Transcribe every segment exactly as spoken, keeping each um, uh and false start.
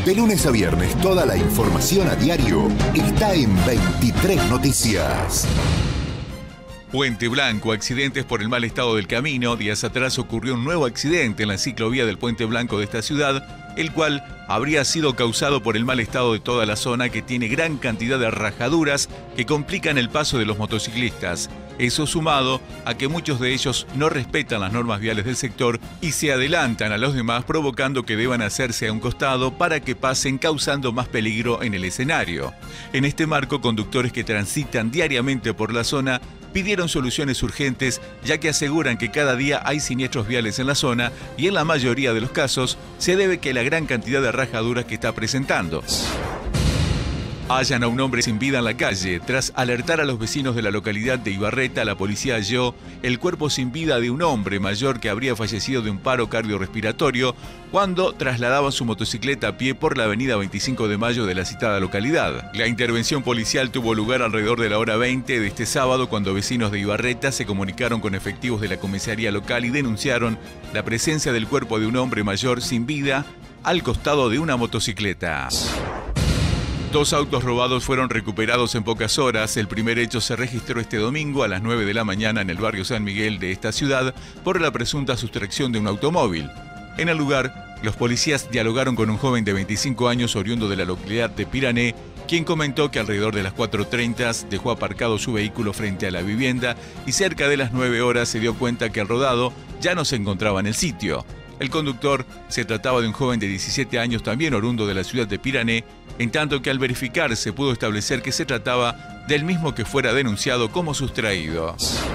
De lunes a viernes, toda la información a diario está en veintitrés Noticias. Puente Blanco, accidentes por el mal estado del camino. Días atrás ocurrió un nuevo accidente en la ciclovía del Puente Blanco de esta ciudad, el cual habría sido causado por el mal estado de toda la zona, que tiene gran cantidad de rajaduras que complican el paso de los motociclistas. Eso sumado a que muchos de ellos no respetan las normas viales del sector y se adelantan a los demás, provocando que deban hacerse a un costado para que pasen, causando más peligro en el escenario. En este marco, conductores que transitan diariamente por la zona pidieron soluciones urgentes, ya que aseguran que cada día hay siniestros viales en la zona y en la mayoría de los casos se debe que la gran cantidad de rajaduras que está presentando. Hallan a un hombre sin vida en la calle. Tras alertar a los vecinos de la localidad de Ibarreta, la policía halló el cuerpo sin vida de un hombre mayor que habría fallecido de un paro cardiorrespiratorio cuando trasladaban su motocicleta a pie por la avenida veinticinco de mayo de la citada localidad. La intervención policial tuvo lugar alrededor de la hora veinte de este sábado, cuando vecinos de Ibarreta se comunicaron con efectivos de la comisaría local y denunciaron la presencia del cuerpo de un hombre mayor sin vida al costado de una motocicleta. Dos autos robados fueron recuperados en pocas horas. El primer hecho se registró este domingo a las nueve de la mañana en el barrio San Miguel de esta ciudad por la presunta sustracción de un automóvil. En el lugar, los policías dialogaron con un joven de veinticinco años oriundo de la localidad de Pirané, quien comentó que alrededor de las cuatro treinta dejó aparcado su vehículo frente a la vivienda y cerca de las nueve horas se dio cuenta que el rodado ya no se encontraba en el sitio. El conductor se trataba de un joven de diecisiete años, también oriundo de la ciudad de Pirané, en tanto que al verificar se pudo establecer que se trataba del mismo que fuera denunciado como sustraído.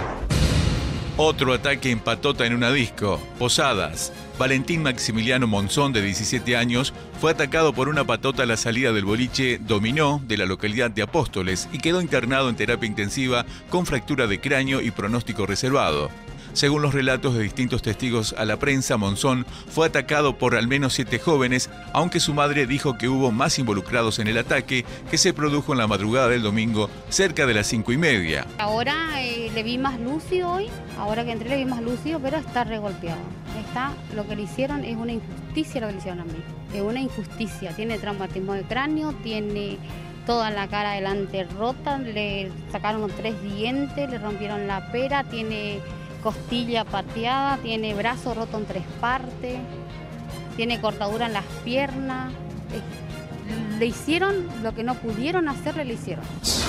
Otro ataque en patota en una disco. Posadas. Valentín Maximiliano Monzón, de diecisiete años, fue atacado por una patota a la salida del boliche Dominó de la localidad de Apóstoles y quedó internado en terapia intensiva con fractura de cráneo y pronóstico reservado. Según los relatos de distintos testigos a la prensa, Monzón fue atacado por al menos siete jóvenes, aunque su madre dijo que hubo más involucrados en el ataque, que se produjo en la madrugada del domingo, cerca de las cinco y media. Ahora eh, le vi más lúcido hoy, ahora que entré le vi más lúcido, pero está regolpeado. Está, lo que le hicieron es una injusticia lo que le hicieron a mí. Es una injusticia, tiene traumatismo de cráneo, tiene toda la cara adelante rota, le sacaron tres dientes, le rompieron la pera, tiene costilla pateada, tiene brazo roto en tres partes, tiene cortadura en las piernas. Le hicieron lo que no pudieron hacerle, le hicieron.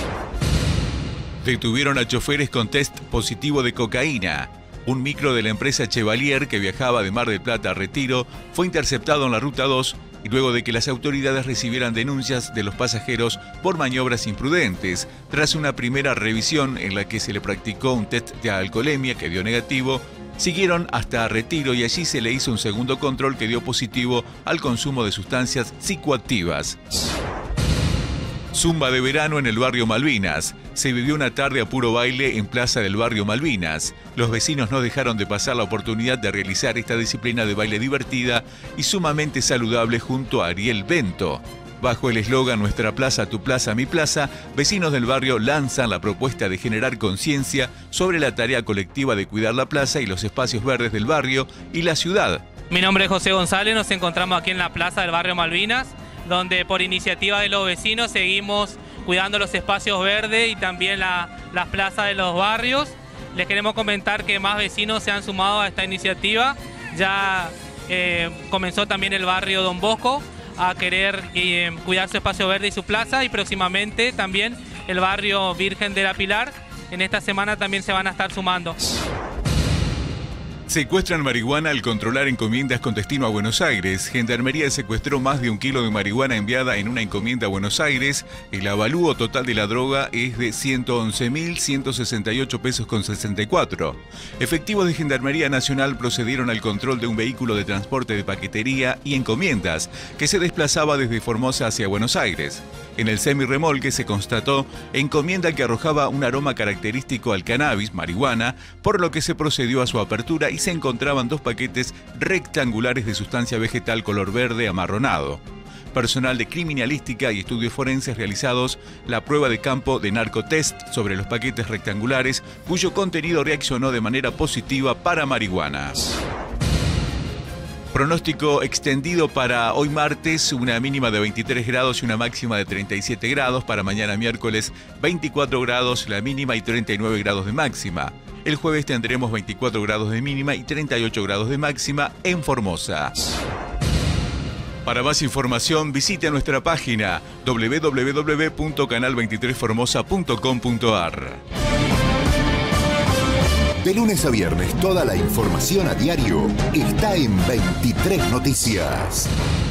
Detuvieron a choferes con test positivo de cocaína. Un micro de la empresa Chevalier que viajaba de Mar del Plata a Retiro fue interceptado en la Ruta dos y luego de que las autoridades recibieran denuncias de los pasajeros por maniobras imprudentes. Tras una primera revisión en la que se le practicó un test de alcoholemia que dio negativo, siguieron hasta Retiro y allí se le hizo un segundo control que dio positivo al consumo de sustancias psicoactivas. Zumba de verano en el barrio Malvinas. Se vivió una tarde a puro baile en plaza del barrio Malvinas. Los vecinos no dejaron de pasar la oportunidad de realizar esta disciplina de baile divertida y sumamente saludable junto a Ariel Bento. Bajo el eslogan Nuestra plaza, tu plaza, mi plaza, vecinos del barrio lanzan la propuesta de generar conciencia sobre la tarea colectiva de cuidar la plaza y los espacios verdes del barrio y la ciudad. Mi nombre es José González, nos encontramos aquí en la plaza del barrio Malvinas, donde por iniciativa de los vecinos seguimos cuidando los espacios verdes y también la, las plazas de los barrios. Les queremos comentar que más vecinos se han sumado a esta iniciativa. Ya eh, comenzó también el barrio Don Bosco a querer eh, cuidar su espacio verde y su plaza, y próximamente también el barrio Virgen de la Pilar. En esta semana también se van a estar sumando. Secuestran marihuana al controlar encomiendas con destino a Buenos Aires. Gendarmería secuestró más de un kilo de marihuana enviada en una encomienda a Buenos Aires. El avalúo total de la droga es de ciento once mil ciento sesenta y ocho pesos con sesenta y cuatro. Efectivos de Gendarmería Nacional procedieron al control de un vehículo de transporte de paquetería y encomiendas que se desplazaba desde Formosa hacia Buenos Aires. En el semirremolque se constató encomienda que arrojaba un aroma característico al cannabis, marihuana, por lo que se procedió a su apertura y se encontraban dos paquetes rectangulares de sustancia vegetal color verde amarronado. Personal de criminalística y estudios forenses realizados la prueba de campo de narcotest sobre los paquetes rectangulares, cuyo contenido reaccionó de manera positiva para marihuana. Pronóstico extendido para hoy martes, una mínima de veintitrés grados y una máxima de treinta y siete grados. Para mañana miércoles, veinticuatro grados la mínima y treinta y nueve grados de máxima. El jueves tendremos veinticuatro grados de mínima y treinta y ocho grados de máxima en Formosa. Para más información, visite nuestra página doble u doble u doble u punto canal veintitrés formosa punto com punto a r. De lunes a viernes, toda la información a diario está en veintitrés Noticias.